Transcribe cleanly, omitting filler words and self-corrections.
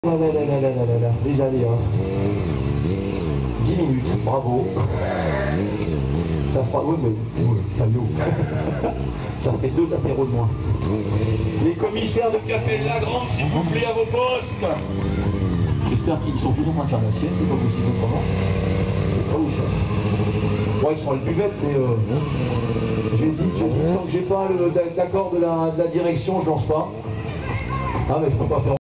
Les aléas. 10 minutes, bravo. Ça fera... Oui, mais... Fabio. Ça fait 2 apéros de moins. Les commissaires de Café de la Grande, s'il vous plaît, à vos postes. J'espère qu'ils sont tous en train de faire la sieste, c'est pas possible autrement. C'est pas ouf. Ouais, ils sont à la buvette, mais j'hésite. Tant que j'ai pas l'accord de la direction, je lance pas. Ah, mais je peux pas faire...